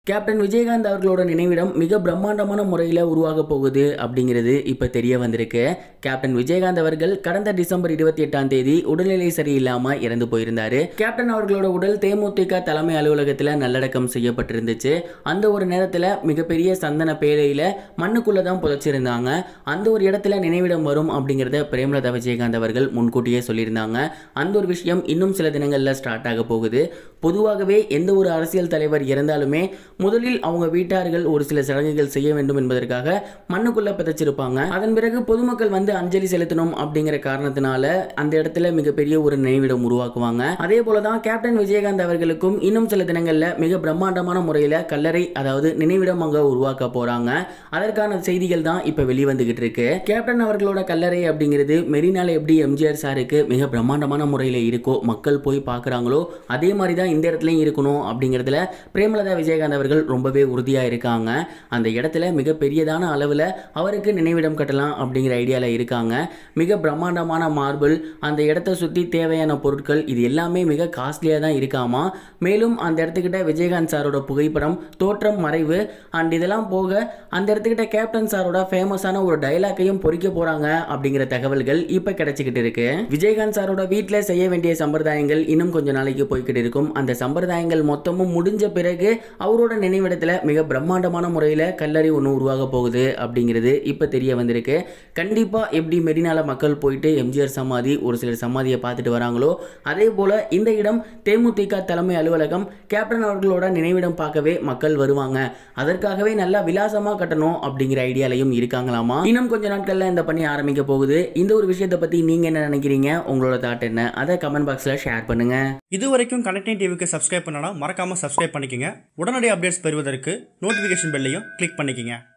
Captain Vijayakanth அவர்களோட நினைவிடம் மிக பிரம்மாண்டமான முறையில் உருவாக போகுது அப்படிங்கிறது இப்போ தெரிய வந்திருக்கு. கேப்டன் விஜயகாந்த் அவர்கள் கடந்த டிசம்பர் 28ஆம் தேதி உடல்நிலை சரியில்லாமல் இறந்து போயிருந்தாரு. கேப்டன் அவர்களோட உடல் தேமுதிக தலைமை அலுவலகத்தில் நல்லடக்கம் செய்யப்பட்டிருந்துச்சு. அந்த ஒரு நேரத்தில் மிகப்பெரிய சந்தன பேழையில் மண்ணுக்குள்ளே தான் புதைச்சிருந்தாங்க. அந்த ஒரு இடத்துல நினைவிடம் வரும் அப்படிங்கிறத பிரேமலதா விஜயகாந்த் அவர்கள் முன்கூட்டியே சொல்லியிருந்தாங்க. அந்த ஒரு விஷயம் இன்னும் சில தினங்களில் ஸ்டார்ட் ஆக போகுது. பொதுவாகவே எந்த ஒரு அரசியல் தலைவர் இறந்தாலுமே முதலில் அவங்க வீட்டார்கள் ஒரு சில சடங்குகள் செய்ய வேண்டும் என்பதற்காக மண்ணுக்குள்ள புதைச்சிருப்பாங்க. அதன் பிறகு பொதுமக்கள் வந்து அஞ்சலி செலுத்தணும் அப்படிங்கிற காரணத்தினால அந்த இடத்துல மிகப்பெரிய ஒரு நினைவிடம் உருவாக்குவாங்க. அதே போலதான் கேப்டன் விஜயகாந்த் அவர்களுக்கும் இன்னும் சில தினங்கள்ல மிக பிரம்மாண்டமான முறையில் கல்லறை, அதாவது நினைவிடம் அங்க உருவாக்க போறாங்க. அதற்கான செய்திகள் தான் இப்ப வெளிவந்துகிட்டு இருக்கு. கேப்டன் அவர்களோட கல்லறை அப்படிங்கிறது மெரினால எப்படி எம்ஜிஆர் சாருக்கு மிக பிரம்மாண்டமான முறையில் இருக்கோ, மக்கள் போய் பார்க்குறாங்களோ, அதே மாதிரி தான் இந்த இடத்துலையும் இருக்கணும் அப்படிங்கிறதுல பிரேமலதா விஜயகாந்த் அவர்கள் ரொம்பவே உறுதியா இருக்காங்க. அந்த இடத்துல மிக பெரியதான அளவில் அவருக்கு நினைவிடம் கட்டலாம் அப்படிங்கிற ஐடியால இருக்காங்க. மிக பிரம்மாண்டமான மார்பிள், அந்த இடத்தை சுற்றி தேவையான பொருட்கள், இது எல்லாமே மிக காஸ்ட்லியாக தான் இருக்காமா. மேலும் அந்த இடத்துக்கிட்ட விஜயகாந்த் சாரோட புகைப்படம், தோற்றம், மறைவு அண்ட் இதெல்லாம் போக அந்த இடத்துக்கிட்ட கேப்டன் சாரோட ஃபேமஸான ஒரு டைலாக்கையும் பொறிக்க போறாங்க அப்படிங்கிற தகவல்கள் இப்போ கிடைச்சிக்கிட்டு இருக்கு. விஜயகாந்த் சாரோட வீட்டில் செய்ய வேண்டிய சம்பிரதாயங்கள் இன்னும் கொஞ்ச நாளைக்கு போய்கிட்டு இருக்கும். அந்த சம்பிரதாயங்கள் மொத்தமும் முடிஞ்ச பிறகு அவரோட நினைவிடத்தில் மிக பிரம்மாண்டமான முறையில் கல்லறை ஒன்று உருவாக போகுது அப்படிங்கிறது இப்போ தெரிய வந்திருக்கு. கண்டிப்பாக எப்படி மெரினால மக்கள் போயிட்டு எம்ஜிஆர் சமாதி, ஒரு சிலர் சமாதியை பார்த்துட்டு வராங்களோ, அதே போல இந்த இடம் தேமுதிக தலைமை அலுவலகம், கேப்டன் அவர்களோட நினைவிடம் பார்க்கவே மக்கள் வருவாங்க. அதற்காகவே நல்லா விலாசமாக கட்டணும் அப்படிங்கிற ஐடியாலையும் இருக்காங்களாமா. இன்னும் கொஞ்ச நாட்களில் இந்த பணி ஆரம்பிக்க போகுது. இந்த ஒரு விஷயத்தை பற்றி நீங்கள் என்ன நினைக்கிறீங்க? உங்களோட தாட் என்ன? அதை கமெண்ட் பாக்ஸில் ஷேர் பண்ணுங்க. இதுவரைக்கும் கனெக்டிங் டிவிக்கு சப்ஸ்கிரைப் பண்ணனா மறக்காம சப்ஸ்கிரைப் பண்ணிக்கங்க. உடனடி அப்டேட்ஸ் பெறுவதற்கு நோட்டிஃபிகேஷன் பெல்லையும் கிளிக் பண்ணிக்கங்க.